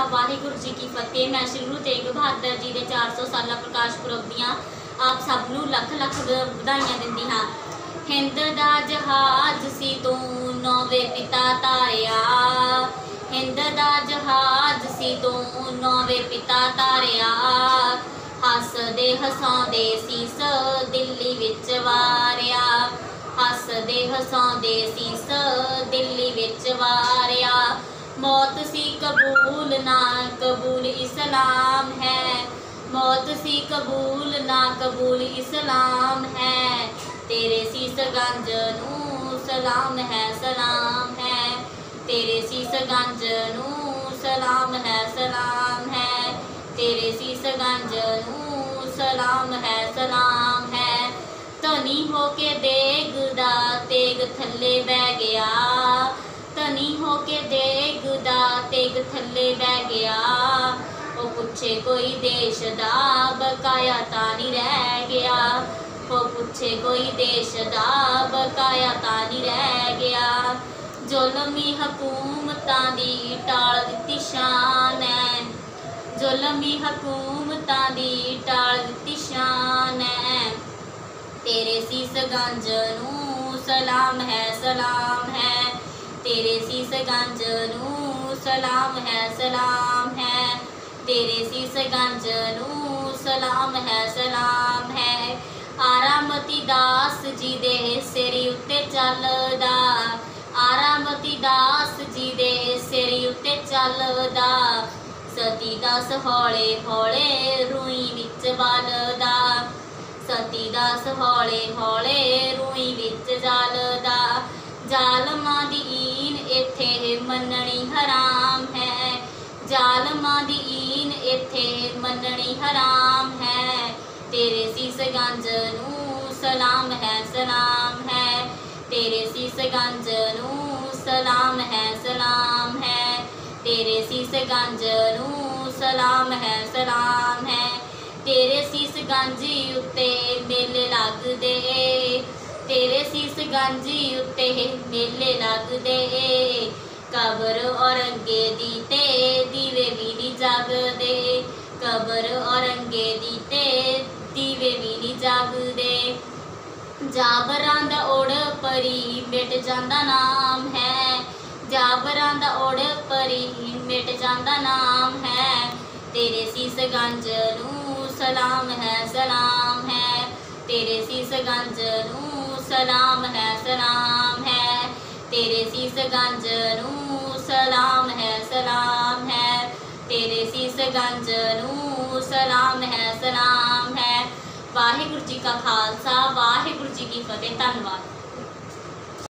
खालसा वाहिगुरू जी की फतेह। मैं श्री गुरु तेग बहादुर जी के 400 साल प्रकाश पुरब दियां आप सब नूं लख लख वधाइयां दिंदी हां। हिंद दा जहाज सी तू नौवे पिता तारिया, हिंद दा जहाज सी तू नौवे पिता तारिया। हसदे हसाउंदे सीस दिल्ली विच वारिया, हसदे हसाउंदे सीस दिल्ली विच वारिया। मौत सी कबूल ना कबूल इस्लाम है, मौत सी कबूल ना कबूल इस्लाम है। तेरे सीस गंज नूं सलाम है सलाम है, तेरे सीस गंज नूं सलाम है सलाम है, तेरे सीस गंज नूं सलाम है सलाम है। धनी होके देगदा तेग थल्ले बह गया, धनी होके देगदा तेग थल्ले बह गया। ओ पुछे कोई देश दा बकाया ता नहीं रह गया, ओ पुछे कोई देश दा बकाया ता नहीं रह गया। जुल्मी हकूमतां दी टाल दित्ती शान है, जुल्मी हकूमतां दी टाल दित्ती शान है। तेरे सीस गंज नूं सलाम है सलाम है, तेरे सीस गंज नूं सलाम है सलाम है, तेरे सीस गंज नूं सलाम है सलाम है। आरामती दास जी दे सिर उत्ते चलदा, आरामती दास जी दे सिर उत्ते चलदा। सती दास हौले हौले रूई विच बलदा, सती दास हौले हौले रूई विच जलदा। जालमां दी ईन इत्थे मनणी हराम है, जालमां दी ईन इत्थे मनणी हराम है। तेरे सीस गंज नूं सलाम है सलाम है, तेरे सीस गंज नूं सलाम है सलाम है, तेरे सीस गंज नूं सलाम है सलाम है। तेरे सीस गंजी उत्ते मेले लगदे, तेरे सीस गंजी उत्ते मेले लगदे। कबर औरंगे दी ते दीवे भी नहीं जगदे, कबर औरंगे दी ते दीवे भी नहीं जगदे। जाबरां दा ओड़ परी मिट जांदा नाम है, जाबरां दा ओड़ परी मिट जांदा नाम है। तेरे सीस गंज नूं सलाम है सलाम है, तेरे सीस गंज नूं सलाम है सलाम है, तेरे सीस गंज नूं सलाम है सलाम है, तेरे सीस गंज नूं सलाम है सलाम है। वाहिगुरू जी का खालसा वाहिगुरू जी की फतेह। धन्यवाद।